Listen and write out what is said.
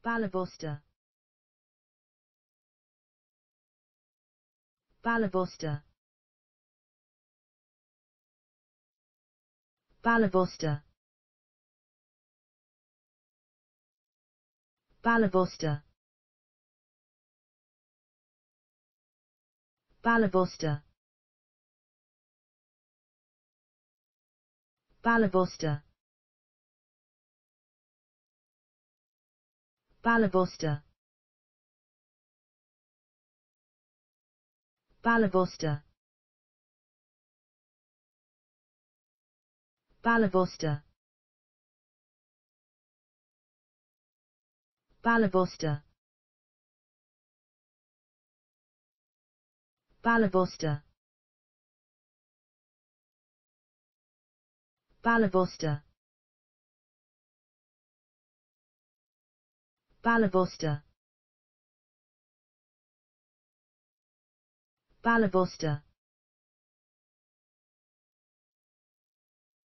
Balabuster. Balabuster. Balabuster. Balabuster. Balabuster. Balabuster. Balabuster. Balabuster. Balabuster. Balabuster. Balabuster. Balabuster. Balabuster. Balabuster.